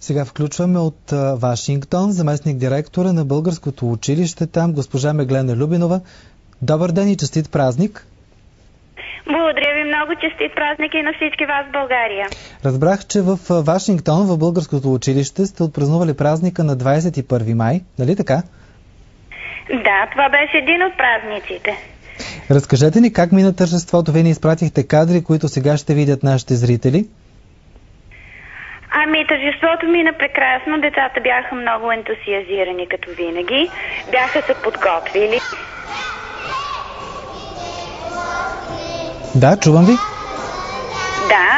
Сега включваме от Вашингтон заместник директора на българското училище там, госпожа Меглена Любенова. Добър ден и честит празник! Благодаря ви много, честит празник и на всички вас в България. Разбрах, че в Вашингтон, в българското училище, сте отпразнували празника на 21 май, нали така? Да, това беше един от празниците. Разкажете ни как мина тържеството. Вие ни изпратихте кадри, които сега ще видят нашите зрители. Тържеството мина прекрасно. Децата бяха много ентусиазирани, като винаги. Бяха се подготвили. Да, чувам ви. Да,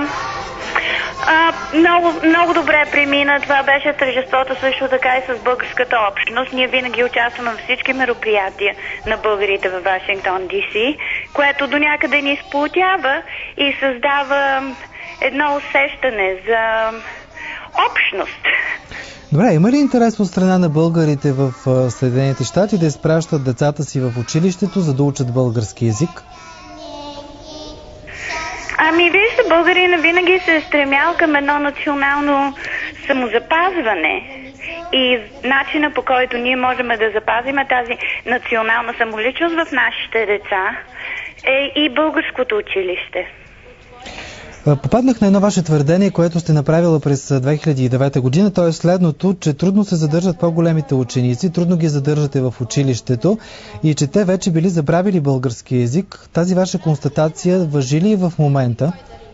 много добре премина. Това беше тържеството също така и с българската общност. Ние винаги участваме във всички мероприятия на българите във Вашингтон, DC, което до някъде ни сплотява и създава едно усещане за общност. Добре, има ли интерес от страна на българите в Съединените щати да изпращат децата си в училището, за да учат български език? Вижте, българина винаги се е стремял към едно национално самозапазване и начина, по който ние можем да запазим тази национална самоличност в нашите деца е и българското училище. Попаднах на едно ваше твърдение, което сте направила през 2009 година. То е следното, че трудно се задържат по-големите ученици, трудно ги задържате в училището и че те вече били забравили български език. Тази ваша констатация важи ли в момента?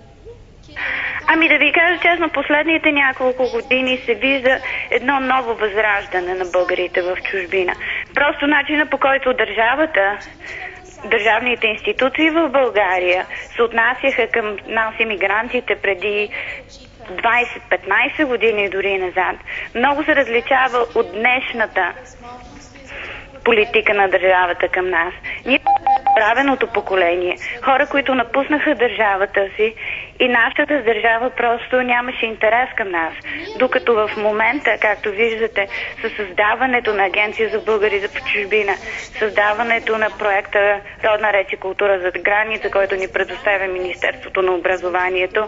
Да ви кажа честно, последните няколко години се вижда едно ново възраждане на българите в чужбина. Просто начина, по който държавните институции в България се отнасяха към нас, имигрантите, преди 20-15 години дори назад, много се различава от днешната политика на държавата към нас. Ние правеното поколение, хора, които напуснаха държавата си и нашата държава просто нямаше интерес към нас. Докато в момента, както виждате, със създаването на Агенция за българи в чужбина, създаването на проекта Родна реч и култура зад граница, който ни предоставя Министерството на образованието,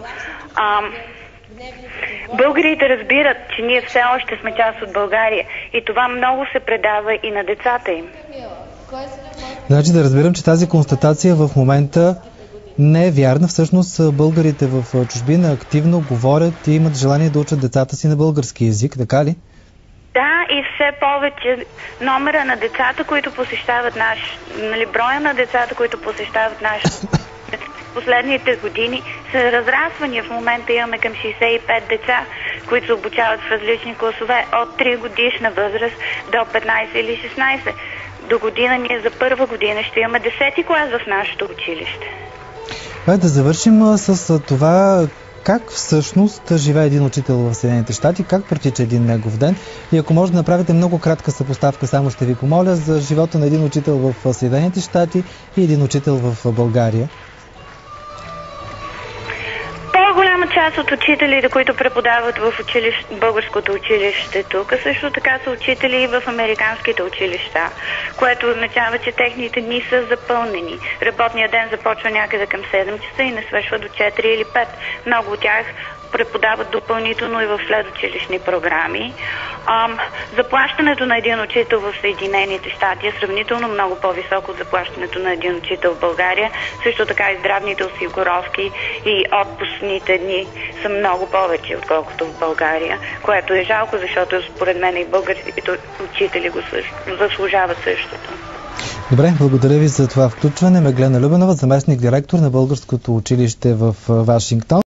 българите разбират, че ние все още сме част от България и това много се предава и на децата им. Значи да разбирам, че тази констатация в момента не е вярна. Всъщност българите в чужбина активно говорят и имат желание да учат децата си на български език, така ли? Да, и все повече номера на децата, които посещават броя на децата, които посещават последните години са разраствани. В момента имаме към 65 деца, които се обучават в различни класове от 3 годишна възраст до 15 или 16. До година ние за първа година ще имаме 10-ти клас в нашето училище. Да завършим с това как всъщност живее един учител в Съединените щати, как протича един негов ден. И ако може да направите много кратка съпоставка, само ще ви помоля за живота на един учител в Съединените щати и един учител в България. По-голяма част от учителите, които преподават в българското училище тук, също така са учители и в американските училища, което означава, че техните дни са запълнени. Работният ден започва някъде към 7 часа и не свършва до 4 или 5. Много от тях преподават допълнително и в следучилищни програми. Заплащането на един учител в Съединените щати е сравнително много по-високо от заплащането на един учител в България. Също така и здравните осигуровки и отпускните дни са много повече, отколкото в България, което е жалко, защото според мен и българските учители го заслужават същото. Добре, благодаря ви за това включване. Меглена Любенова, заместник директор на българското училище в Вашингтон.